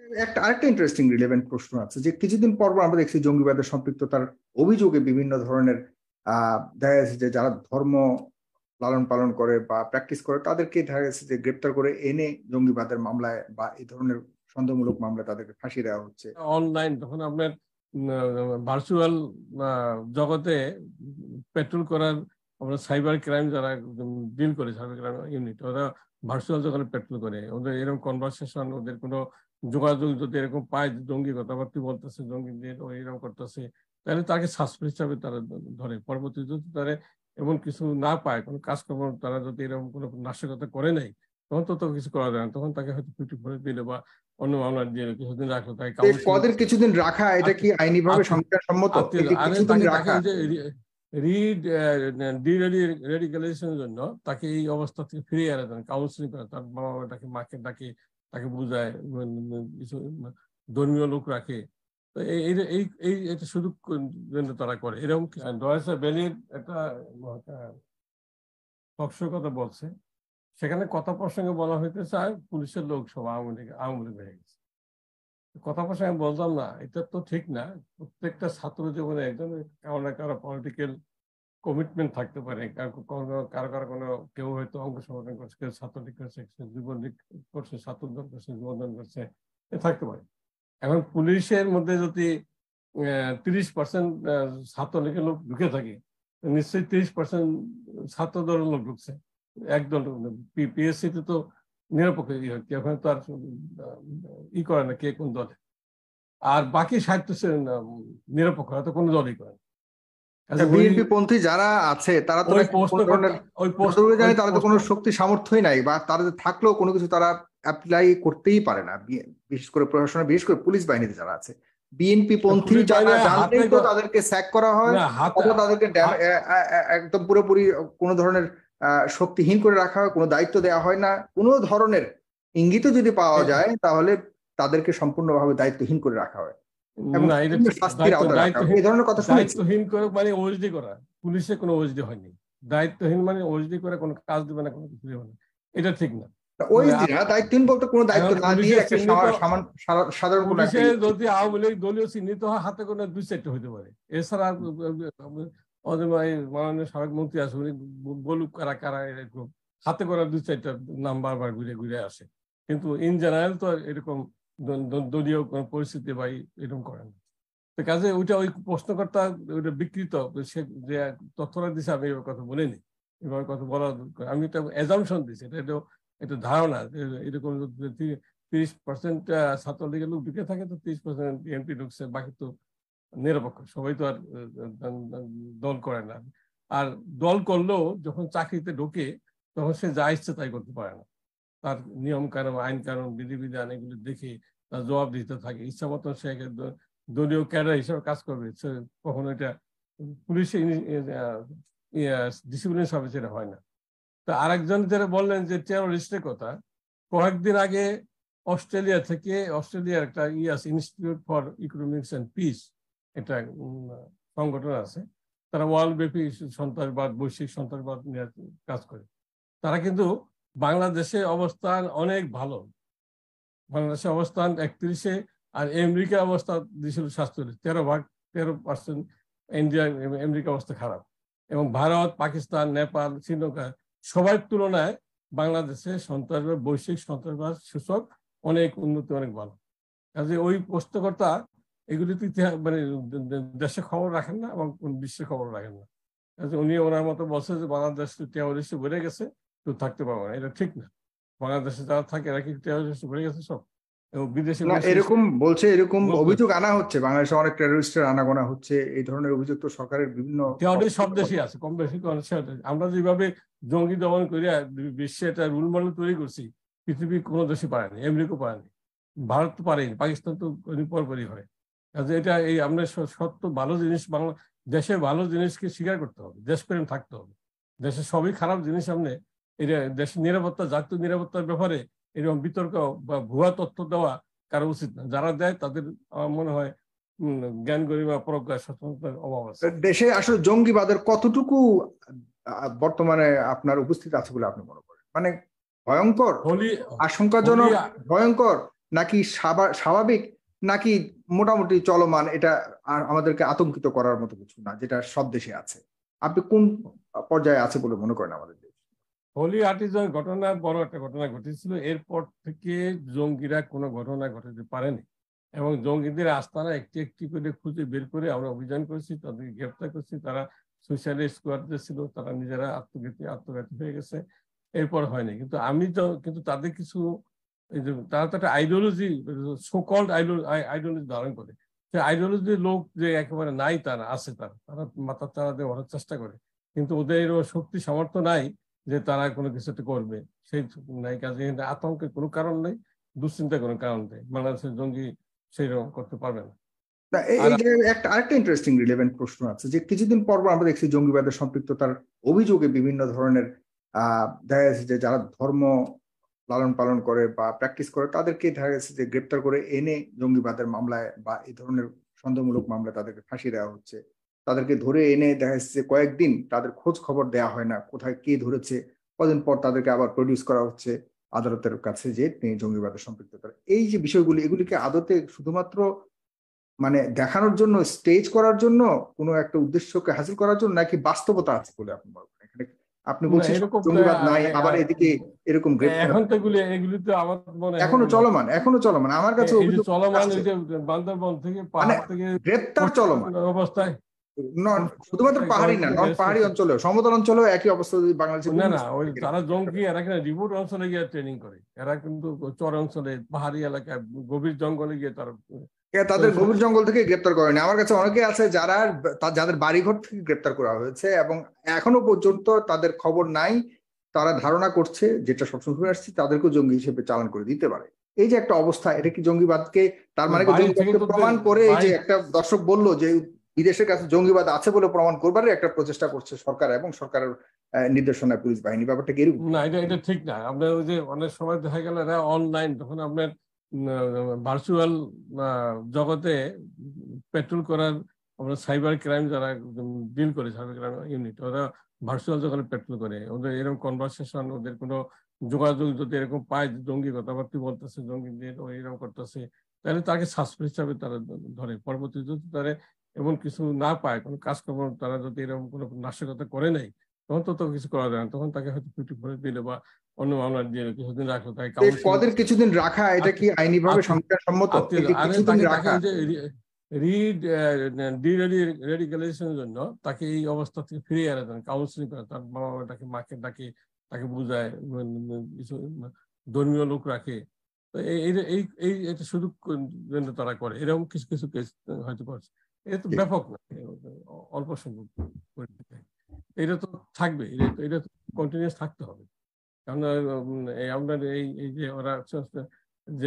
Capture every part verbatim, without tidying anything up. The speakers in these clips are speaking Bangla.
একটা আরেকটা ইন্টারেস্টিং রিলেভেন্ট প্রশ্ন আছে যে কিছুদিন পর আমরা দেখছি জঙ্গিবাদের সম্পৃক্ততার অভিযোগে বিভিন্ন ধরনের আহ দেখা যাচ্ছে যে যারা ধর্ম লালন পালন করে বা প্র্যাকটিস করে তাদেরকে দেখা যাচ্ছে যে গ্রেপ্তার করে এনে জঙ্গিবাদের মামলায় বা এই ধরনের সন্দেহমূলক মামলায় তাদেরকে ফাঁসি দেওয়া হচ্ছে। অনলাইন তখন আপনার ভার্চুয়াল জগতে পেট্রোল করার আমরা সাইবার ক্রাইম যারা ডিল করে সাইবার ক্রাইম ইউনিট ওরা ভার্চুয়াল জগতে পেট্রোল করে, ওদের এরকম কনভারসেশন, ওদের কোনো যোগাযোগ যদি এরকম পায় জঙ্গি কথাবার্তা বলতেছে, জঙ্গিদের ও এরকম করতেছে, তাহলে তাকে সাসপেক্ট হিসাবে তারা ধরে। পরবর্তীতে যদি তারা এমন কিছু না পায়, কোনো কাজকর্ম তারা যদি এরকম কোনো নাশকতা করে নাই, তখন তো কিছু করা যায় না, তখন তাকে হয়তো ফিফটি করে দিলে বা অন্য মামলা দিয়ে কিছুদিন রাখলো। তাই কদের কিছুদিন রাখা এটা কি আইনিভাবে সংবিধানসম্মত? রেডিকালাইজেশনের জন্য তাকে এই অবস্থা থেকে ফিরিয়ে আনা যায়, কাউন্সিলিং করে, তার বাবা মাকে মাকে ডাকে, তাকে বুঝায়, কিছু ধর্মীয় লোক রাখে। তো এই এই এটা শুধু তারা করে এরকম। ডয়েসা বেলির একটা টকশোর কথা বলছে, সেখানে কথা প্রসঙ্গে বলা হইতে চায় পুলিশের লোক সব আওয়ামী লীগ আওয়ামী লীগ হয়ে গেছে। কথা প্রসঙ্গে বলতাম না, এটা তো ঠিক না। প্রত্যেকটা ছাত্র জীবনে একজন কারো না কারো পলিটিক্যাল কমিটমেন্ট থাকতে পারে, কারো কারো কোনো কেউ হয়তো অঙ্গ সংগঠন করছে, কেউ ছাত্রলীগ করছে, যুবলীগ করছে, ছাত্রদল করছে, যুবদল করছে, এ থাকতে পারে। এখন পুলিশের মধ্যে যদি তিরিশ পার্সেন্ট ছাত্রলীগের লোক ঢুকে থাকে, নিশ্চয়ই তিরিশ পার্সেন্ট ছাত্র দলের লোক ঢুকছে একদল। পিএসসি তে তো নিরপেক্ষ ওখানে তো আর ই করে না কে কোন দলে, আর বাকি সাহিত্য নিরপেক্ষ হয়তো কোনো দলই করে। বিএনপি পন্থী যারা আছে তারা তো তারা তো কোনো শক্তি সামর্থ্যই নাই, বা তারা থাকলেও কোনো কিছু তারা অ্যাপ্লাই করতেই পারে না, বিশেষ করে প্রশাসনে, বিশেষ করে পুলিশ বাহিনীতে যারা আছে। বিএনপি পন্থী যারা জানতেই তো তাদেরকে স্যাক করা হয়, তাদেরকে একদম পুরোপুরি কোনো ধরনের শক্তিহীন করে রাখা হয়, কোনো দায়িত্ব দেওয়া হয় না। কোনো ধরনের ইঙ্গিত যদি পাওয়া যায় তাহলে তাদেরকে সম্পূর্ণভাবে দায়িত্বহীন করে রাখা হয়। পুলিশে কোনো ওএসডি হয়নি, দায়িত্বহীন মানে ওএসডি করে কোনো কাজ দেবে না, কোনো কিছু দেবে না, এটা ঠিক না। দায়িত্বহীন বলতে কোনো দায়িত্ব না দিয়ে একটা সাধারণ পুলিশে যদি আওয়ামী লীগ দলীয় চিহ্নিত হয় হাতে কোনো দুই চারটে হইতে পারে, এছাড়া মাননীয় সাবেক মন্ত্রী আছে উনি বলুক কারা কারা এরকম হাতে করা দুই চারটা নাম বারবার ঘুরে ঘুরে আসে, কিন্তু ইন জেনারেল তো এরকম দলীয় কোনো পরিস্থিতি বা এরকম করে না। তো কাজে ওইটা ওই প্রশ্নকর্তা ওইটা বিকৃত, সে যে তথ্যটা দিছে আমি এবার কথা বলিনি, এবার কথা বলা আমি একটা অ্যাজাম্পশন দিচ্ছি, এটা এটা একটা ধারণা এরকম তিরিশ পার্সেন্ট ছাত্রলীগের লোক ঢুকে থাকে, তো তিরিশ পার্সেন্ট বিএনপি ঢুকছে, বাকি তো নিরপেক্ষ, সবাই তো আর দল করে না। আর দল করলেও যখন চাকরিতে ঢোকে তখন সে যা ইচ্ছে তাই করতে পারে না, তার নিয়ম কানুন আইন কানুন বিধিবিধান এগুলো দেখে তার জবাব দিতে থাকে, ইচ্ছা মতো সে দলীয় ক্যাডার হিসেবে কাজ করবে, কখনো এটা পুলিশে ডিসিপ্লিন সার্ভিস এটা হয় না। তো আরেকজন যারা বললেন যে টেরোরিস্টের কথা, কয়েকদিন আগে অস্ট্রেলিয়া থেকে, অস্ট্রেলিয়ার একটা ই আছে institute for economics and peace, এটা সংগঠন আছে, তারা ওয়ার্ল্ড ব্যাপী সন্ত্রাসবাদ বৈশ্বিক সন্ত্রাসবাদ নিয়ে কাজ করে। তারা কিন্তু বাংলাদেশের অবস্থান অনেক ভালো, বাংলাদেশের অবস্থান একত্রিশে, আর আমেরিকার অবস্থা দিয়েছিল সাতচল্লিশ, তেরো ভাগ তেরো পার্সেন্ট ইন্ডিয়া আমেরিকার অবস্থা খারাপ, এবং ভারত, পাকিস্তান, নেপাল, শ্রীলঙ্কা সবার তুলনায় বাংলাদেশে সন্ত্রাসবাদ বৈশ্বিক সন্ত্রাসবাদ সূচক অনেক উন্নতি, অনেক ভালো। কাজে ওই প্রশ্নকর্তা এগুলিতে ইতিহাস মানে দেশের খবর রাখেন না এবং বিশ্বের খবর রাখেন না। কাজে উনি ওনার মতো বলছে যে বাংলাদেশ টেরোরিস্টে বেড়ে গেছে, তো থাকতে পারবো না, এটা ঠিক না। বাংলাদেশে যারা থাকে এরা কি টেরোরিস্ট বেড়ে গেছে সব, এবং বিদেশে এরকম বলছে, এরকম অভিযোগ আনা হচ্ছে, বাংলাদেশে অনেক টেরোরিস্টের আনাগোনা হচ্ছে, এই ধরনের অভিযোগ তো সরকারের বিভিন্ন সব দেশেই আছে কম বেশি। আমরা যেভাবে জঙ্গি দমন করে বিশ্বে একটা রুল মডেল তৈরি করছি, পৃথিবীর কোনো দেশে পারেনি, আমেরিকা পারেনি, ভারত তো পারেনি, পাকিস্তান তো পরপরই হয়। কাজে এটা এই আমরা সত্য ভালো জিনিস, বাংলা দেশের ভালো জিনিসকে স্বীকার করতে হবে, দেশপ্রেম থাকতে হবে। দেশের সবই খারাপ জিনিস সামনে এটা দেশের নিরাপত্তা, জাতীয় নিরাপত্তার ব্যাপারে এরকম বিতর্ক বা ভুয়া তথ্য দেওয়া কারো উচিত না। যারা দেয় তাদের আমার মনে হয় জ্ঞান গরিমা প্রজ্ঞা সচেতনতার অভাব আছে। দেশে আসলে জঙ্গিবাদের কতটুকু বর্তমানে আপনার উপস্থিত আছে বলে আপনি মনে করেন? মানে ভয়ঙ্কর, আশঙ্কাজনক, ভয়ঙ্কর, নাকি স্বাভাবিক, নাকি মোটামুটি চলমান, এটা আর আমাদেরকে আতঙ্কিত করার মতো কিছু না, যেটা সব দেশে আছে? আপনি কোন পর্যায়ে আছে বলে মনে করেন আমাদের দেশ? হোলি আর্টিজান ঘটনা বড় একটা ঘটনা ঘটেছিল, এরপর থেকে জঙ্গিরা কোনো ঘটনা ঘটাতে পারেনি এবং জঙ্গিদের আস্তানা একটি একটি করে খুঁজে বের করে আমরা অভিযান করেছি, তাদেরকে গ্রেপ্তার করছি। তারা সুইসাইড স্কোয়াড ছিল, তারা নিজেরা আত্মঘাতী আত্মঘাতী হয়ে গেছে, এরপর হয়নি। কিন্তু আমি তো কিন্তু তাদের কিছু তারা তো একটা আইডিওলজি, সোকল্ড আইডিওলজি ধারণ করে। সে আইডিওলজির লোক যে একেবারে নাই তারা আছে, তারা তারা মাথার চারা দিয়ে ওঠার চেষ্টা করে, কিন্তু ওদের শক্তি সামর্থ্য নাই যে তারা কোনো কিছু একটা করবে, সেই নাই। কাজে আতঙ্কের কোনো কারণ নেই, দুশ্চিন্তার কোনো কারণ নেই। বাংলাদেশের জঙ্গি সেইরকম করতে পারবে না। এই যে একটা আরেকটা ইন্টারেস্টিং রিলেভেন্ট প্রশ্ন আছে যে কিছুদিন পর আমরা দেখছি জঙ্গিবাদের সম্পৃক্ততার অভিযোগে বিভিন্ন ধরনের আহ দেখা যাচ্ছে যে যারা ধর্ম লালন পালন করে বা প্র্যাকটিস করে তাদেরকে দেখা যাচ্ছে যে গ্রেপ্তার করে এনে জঙ্গিবাদের মামলায় বা এই ধরনের সন্দেহমূলক মামলায় তাদেরকে ফাঁসি দেওয়া হচ্ছে। তাদেরকে ধরে এনে দেখা যাচ্ছে যে কয়েকদিন তাদের খোঁজ খবর দেওয়া হয় না, কোথায় কে ধরেছে, কদিন পর তাদেরকে আবার প্রডিউস করা হচ্ছে আদালতের কাছে যে তিনি জঙ্গিবাদের সম্পৃক্ততা। এই যে বিষয়গুলি, এগুলিকে আদতে শুধুমাত্র মানে দেখানোর জন্য, স্টেজ করার জন্য, কোনো একটা উদ্দেশ্যকে হাসিল করার জন্য, নাকি বাস্তবতা আছে বলে আপনি বলবেন? এখানে আপনি বলছেন জঙ্গিবাদ নাই, আবার এদিকে এরকম এখন তো এগুলি এগুলি তো আমার মনে হয় এখনো চলমান, এখনো চলমান। আমার কাছে চলমান, ওই যে বান্দরবন থেকে পাহাড় থেকে গ্রেপ্তার চলমান অবস্থায়, শুধুমাত্র পাহাড়ি না, নন পাহাড়ি অঞ্চলেও, সমতল অঞ্চলেও একই অবস্থা যদি বাংলাদেশে। না না, ওই তারা জঙ্গি, এরা কিন্তু রিমোট অঞ্চলে গিয়ে ট্রেনিং করে, এরা কিন্তু চর অঞ্চলে, পাহাড়ি এলাকায়, গভীর জঙ্গলে গিয়ে তারা তাদের গভীর জঙ্গল থেকে গ্রেপ্তার করেনি। আমার কাছে অনেকে আছে যারা যাদের বাড়িঘর থেকে গ্রেপ্তার করা হয়েছে এবং এখনো পর্যন্ত তাদের খবর নাই। তারা ধারণা করছে, যেটা সবসময় আসছে, তাদেরকেও জঙ্গি হিসেবে চালান করে দিতে পারে। এই যে একটা অবস্থা, এটা কি জঙ্গিবাদকে, তার মানে প্রমাণ করে, এই যে একটা দর্শক বললো যে বিদেশের কাছে জঙ্গিবাদ আছে বলে প্রমাণ করবার একটা প্রচেষ্টা করছে সরকার এবং সরকারের নির্দেশনায় পুলিশ বাহিনী, ব্যাপারটা কি এরকম? না, এটা এটা ঠিক না। আপনার ওই যে অনেক সময় দেখা গেল এরা অনলাইন, তখন আপনার ভার্চুয়াল জগতে পেট্রোল করার, আমরা সাইবার ক্রাইম যারা ডিল করে, সাইবার ক্রাইম ইউনিট, ওরা ভার্চুয়াল জগতে পেট্রোল করে। ওদের এরকম কনভারসেশন, ওদের কোনো যোগাযোগ যদি এরকম পায়, জঙ্গি কথাবার্তা বলতেছে, জঙ্গিদের ও এরকম করতেছে, তাহলে তাকে সাসপেন্ড হিসাবে তারা ধরে। পরবর্তীতে যদি তারা এমন কিছু না পায়, কোনো কাজকর্ম তারা যদি এরকম কোনো নাশকতা করে নেয়, তখন তো তো কিছু করা যায় না, তখন তাকে হয়তো ফিফটি ফোরে দিলে বা অন্য মামলা দিয়ে কিছুদিন রাখলো। তাই কদের কিছুদিন রাখা, এটা কি আইনিভাবে সংবিধানসম্মত? রেডিকালাইজেশনের জন্য তাকে এই অবস্থা থেকে ফিরিয়ে আনা যায়, কাউন্সিলিং করে, তার বাবা মাটাকে, মাকে ডাকে, তাকে বুঝায়, কিছু ধর্মীয় লোক রাখে। তো এই এই এটা শুধু তারা করে, এরকম কিছু কিছু কেস হয়তো করছে। এটা তো ব্যাপক না, অল্প সংখ্যক করে দিতে। এটা তো থাকবে, এটা তো কন্টিনিউয়াস থাকতে হবে। কারণ আপনার এই এই যে ওরা যে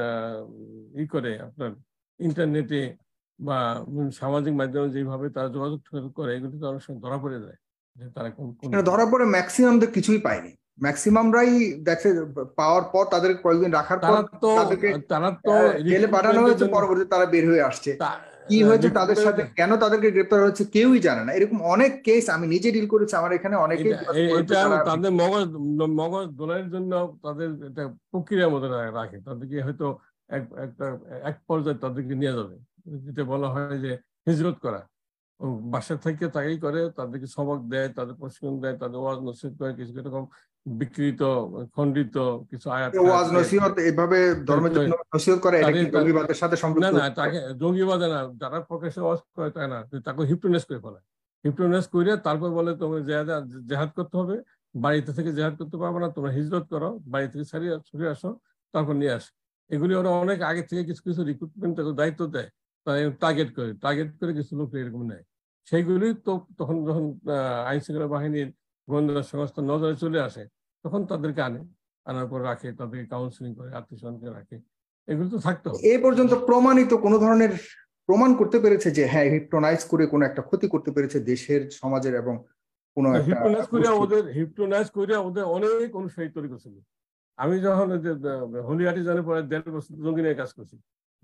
ই করে আপনার ইন্টারনেটে বা সামাজিক মাধ্যমে যেভাবে তারা যোগাযোগ করে, এগুলো তো অনেক সময় ধরা পড়ে যায় যে তারা কোন ধরা পড়ে। ম্যাক্সিমামদের কিছুই পায়নি, ম্যাক্সিমামরাই দেখে পাওয়ার পর তাদের কয়েকদিন রাখার পর তাদেরকে তারা তো জেলে পাঠানো হয়েছে, পরবর্তীতে তারা বের হয়ে আসছে। কি হয়েছে তাদের সাথে, কেন তাদেরকে গ্রেপ্তার হয়েছে কেউই জানে না। এরকম অনেক কেস আমি নিজে ডিল করেছি, আমার এখানে অনেকেই। তাদের মগজ মগজ দোলাইয়ের জন্য তাদের একটা প্রক্রিয়ার মধ্যে রাখে, তাদেরকে হয়তো একটা এক পর্যায়ে তাদেরকে নিয়ে যাবে, যেটা বলা হয় যে হিজরত করা। বাসা থেকে তাকেই করে, তাদেরকে সবক দেয়, তাদের প্রশিক্ষণ দেয়, তাদের ওয়াজ নসিহত করে, কিছু এরকম বিকৃত খণ্ডিত কিছু আয়াত, ওয়াজ নসিহত এভাবে ধর্মের জন্য নসিহত করে, এটা কি জঙ্গিবাদের সাথে সম্পৃক্ত? না না, তাকে জঙ্গিবাদে না, যারা প্রকাশ্যে ওয়াজ করে তাই না, তাকে হিপনোটাইজ করে ফেলে। হিপনোটাইজ করে তারপর বলে তোমার জেহাদ করতে হবে, বাড়িতে থেকে জেহাদ করতে পারবে না, তোমরা হিজরত করো, বাড়ি থেকে ছাড়িয়ে ছুটে আসো, তারপর নিয়ে আসো। এগুলি ওরা অনেক আগে থেকে কিছু কিছু রিক্রুটমেন্ট দায়িত্ব দেয়, তাই টার্গেট করে টার্গেট করে কিছু লোক এরকম নেয়। সেইগুলি তো তখন যখন আইন শৃঙ্খলা বাহিনীর গোয়েন্দা সংস্থা নজরে চলে আসে, তখন তাদেরকে আনে, আনার পর রাখে, তাদেরকে কাউন্সিলিং করে, আত্মীয় স্বজনকে রাখে। এগুলো তো থাকতে হবে। এই পর্যন্ত প্রমাণিত কোনো ধরনের প্রমাণ করতে পেরেছে যে হ্যাঁ হিপনোটাইজ করে কোনো একটা ক্ষতি করতে পেরেছে দেশের, সমাজের এবং কোনো একটা হিপনোটাইজ করে ওদের হিপনোটাইজ করে ওদের অনেক অনুসারী তৈরি করেছিল। আমি যখন হোলি আর্টিজানের পরে দেড় বছর জঙ্গি নিয়ে কাজ করছি।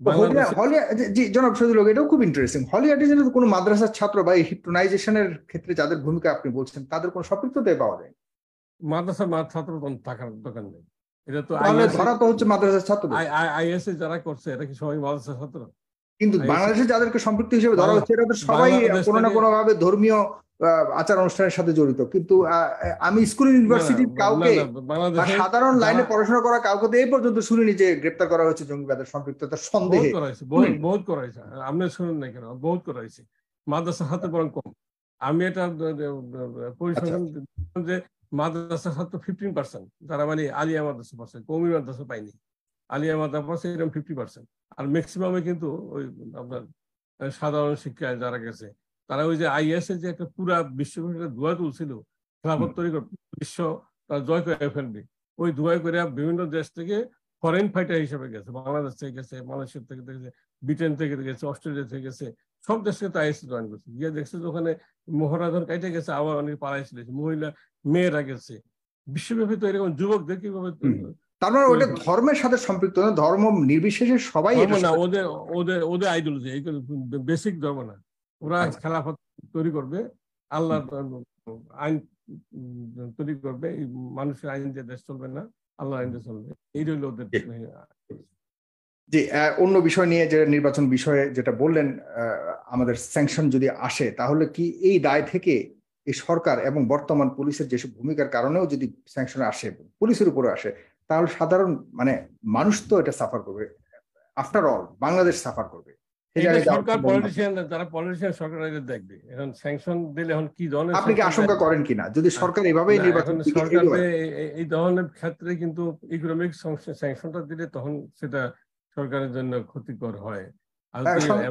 জনাব শহীদুল হক, এটাও খুব ইন্টারেস্টিং। হলি আর্টিজানের কোনো মাদ্রাসার ছাত্র বা এই হিপনোটাইজেশনের ক্ষেত্রে যাদের ভূমিকা আপনি বলছেন, তাদের কোনো সম্পৃক্ততা পাওয়া যায়? মাদ্রাসার ছাত্র থাকার দোকান নেই। এটা তো তাহলে ধরা তো হচ্ছে মাদ্রাসার ছাত্র, আইএস এ যারা করছে এটা কি সবাই মাদ্রাসার ছাত্র? কিন্তু বাংলাদেশে যাদেরকে সম্পৃক্ত হিসেবে ধরা হচ্ছে এটা তো সবাই কোনো না কোনো ভাবে ধর্মীয় আচার অনুষ্ঠানের সাথে জড়িত। কিন্তু আমি স্কুল ইউনিভার্সিটির কাউকে সাধারণ লাইনে পড়াশোনা করা কাউকে তো এই পর্যন্ত শুনিনি যে গ্রেপ্তার করা হয়েছে জঙ্গিবাদের সম্পৃক্ততার সন্দেহে। বহুত করা হয়েছে, আপনি শুনুন না কেন, বহুত করা হয়েছে, মাদ্রাসার হাতে বরং কম। আমি এটা পরিসংখ্যান যে মাদ্রাসার ছাত্র ফিফটিন পার্সেন্ট যারা মানে আলিয়া মাদ্রাসা পড়ছে, কওমি মাদ্রাসা পাইনি, আলিয়া মাদ্রাসা পড়ছে এরকম ফিফটি পার্সেন্ট। আর ম্যাক্সিমামে কিন্তু ওই আপনার সাধারণ শিক্ষায় যারা গেছে তারা ওই যে আইএস এর যে একটা পুরা বিশ্বব্যাপী ধোয়া তুলছিল, খেলাফত তৈরি করে বিশ্ব তারা জয় করে ফেলবে, ওই ধোয়া করে বিভিন্ন দেশ থেকে ফরেন ফাইটার হিসেবে গেছে, বাংলাদেশ থেকে গেছে, মালয়েশিয়া থেকে গেছে, ব্রিটেন থেকে গেছে, অস্ট্রেলিয়া থেকে গেছে, সব দেশ থেকে আইএস জয়েন করছে। গিয়ে দেখছে যে ওখানে মহারাজন কাইটে গেছে, আবার অনেক পাড়ায় ছিল, মহিলা মেয়েরা গেছে। বিশ্বব্যাপী তো এরকম যুবকদের কিভাবে, তার মানে ওটা ধর্মের সাথে সম্পৃক্ত না, ধর্ম নির্বিশেষে সবাই না, ওদের ওদের ওদের আইডিওলজি বেসিক ধর্ম না, ওরা খেলাফত তৈরি করবে, আল্লাহ আইন তৈরি করবে, মানুষের আইন দিয়ে দেশ চলবে না, আল্লাহ আইন দিয়ে চলবে, এই হইল ওদের। জি, অন্য বিষয় নিয়ে যে নির্বাচন বিষয়ে যেটা বললেন, আমাদের স্যাংশন যদি আসে তাহলে কি এই দায় থেকে এই সরকার এবং বর্তমান পুলিশের যেসব ভূমিকার কারণেও যদি স্যাংশন আসে, পুলিশের উপরে আসে, তাহলে সাধারণ মানে মানুষ তো এটা সাফার করবে, আফটার অল বাংলাদেশ সাফার করবে। সরকার পলিটিশিয়ান, যারা পলিটিশিয়ান সরকার দেখবে এখন স্যাংশন দিলে এখন কি ধরনের, আপনি কি আশঙ্কা করেন কিনা যদি সরকার এভাবেই নির্বাচন, সরকার এই ধরনের ক্ষেত্রে কিন্তু ইকোনমিক স্যাংশনটা দিলে তখন সেটা সরকারের জন্য ক্ষতিকর হয়। আর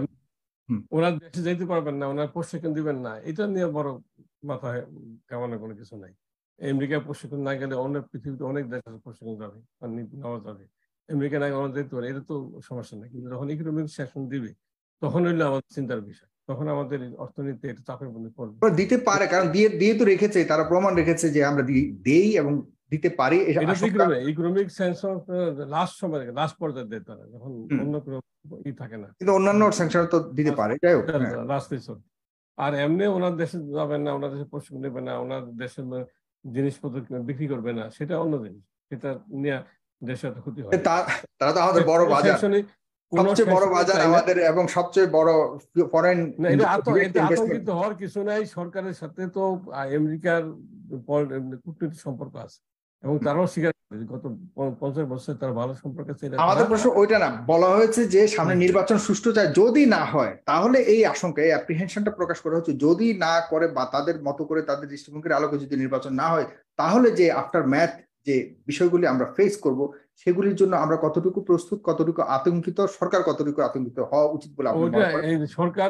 ওনার দেশে যেতে পারবেন না, ওনার প্রশিক্ষণ দিবেন না, এটা নিয়ে বড় মাথায় কামানোর কোনো কিছু নাই। আমেরিকায় প্রশিক্ষণ না গেলে অনেক পৃথিবীতে অনেক দেশে প্রশিক্ষণ যাবে, নেওয়া যাবে, আমেরিকা না গেলে যেতে পারে, এটা তো সমস্যা নেই। কিন্তু যখন ইকোনমিক সেকশন দিবে তখন হইলে আমাদের চিন্তার বিষয়, তখন আমাদের অর্থনীতি এটা চাপের মধ্যে পড়বে। দিতে পারে, কারণ দিয়ে দিয়ে তো রেখেছে, তারা প্রমাণ রেখেছে যে আমরা দেই এবং দিতে পারি। ইকোনমিক স্যাংশন লাস্ট সময়, লাস্ট পর্যায়ে দেয় তারা, যখন অন্য কোনো ই থাকে না, কিন্তু অন্যান্য স্যাংশন তো দিতে পারে। যাই হোক, রাস্তায় চল। আর এমনি ওনার দেশে যাবেন না, ওনার দেশে প্রশিক্ষণ নেবে না, ওনার দেশের জিনিসপত্র বিক্রি করবে না, সেটা অন্য জিনিস, সেটা নিয়ে দেশের ক্ষতি হয়। তারা তো আমাদের বড় বাজার, সবচেয়ে বড় বাজার আমাদের এবং সবচেয়ে বড় ফরেন। এটা আতঙ্কিত হওয়ার কিছু নাই। সরকারের সাথে তো আমেরিকার কূটনৈতিক সম্পর্ক আছে এবং তারাও স্বীকার করে গত পঞ্চাশ বছর তার ভালো সম্পর্ক আছে। আমাদের প্রশ্ন ওইটা না, বলা হয়েছে যে সামনে নির্বাচন সুষ্ঠু চায়, যদি না হয় তাহলে এই আশঙ্কা, এই অ্যাপ্রিহেনশনটা প্রকাশ করা হচ্ছে, যদি না করে বা তাদের মতো করে তাদের দৃষ্টিভঙ্গির আলোকে যদি নির্বাচন না হয় তাহলে যে আফটার ম্যাথ যে বিষয়গুলি আমরা ফেস করব সেগুলির জন্য আমরা কতটুকু প্রস্তুত, কতটুকু আতঙ্কিত, সরকার কতটুকু আতঙ্কিত হওয়া উচিত বলে আপনি মনে করেন? সরকার,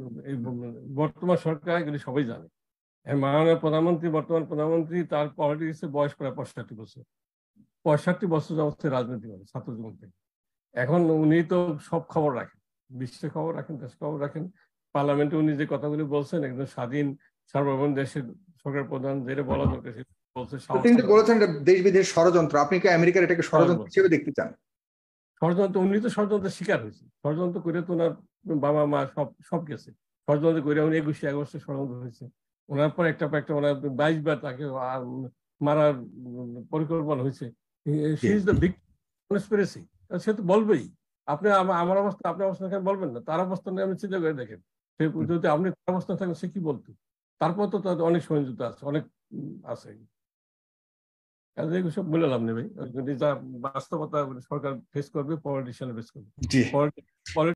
বর্তমান সরকার এগুলি সবাই জানে। মাননীয় প্রধানমন্ত্রী, বর্তমান প্রধানমন্ত্রী, তার পলিটিক্সের বয়স প্রায় পঁয়ষট্টি বছর, পঁয়ষট্টি বছর যাবত রাজনীতি করে ছাত্র জীবন থেকে। এখন উনি তো সব খবর রাখেন, বিশ্বের খবর রাখেন, দেশ খবর রাখেন। পার্লামেন্টে উনি যে কথাগুলি বলছেন, একজন স্বাধীন সার্বভৌম দেশের সরকার প্রধান যেটা বলা দরকার বলছে। তিনি বলেছেন দেশ বিদেশ ষড়যন্ত্র, আপনি কি আমেরিকার এটাকে ষড়যন্ত্র হিসেবে দেখতে চান? ষড়যন্ত্র, উনি তো ষড়যন্ত্রের শিকার হয়েছে, ষড়যন্ত্র করে তো ওনার বাবা মা সব সব গেছে, ষড়যন্ত্র করে উনি একুশে আগস্টে ষড়যন্ত্র হয়েছে, ওনার পর একটা পর একটা ওনার বাইশ বার তাকে মারার পরিকল্পনা হয়েছে। সে তো বলবেই, আপনি আমার অবস্থা, আপনার অবস্থান বলবেন না, তার অবস্থান আপনি চিন্তা করে দেখেন, সে যদি আপনি তার অবস্থান থাকেন সে কি বলতো? তারপর তো তাদের অনেক সহিংসতা আছে, অনেক আছে, সব বলে লাভ নেই ভাই। যা বাস্তবতা সরকার ফেস করবে, পলিটিশিয়ান ফেস করবে।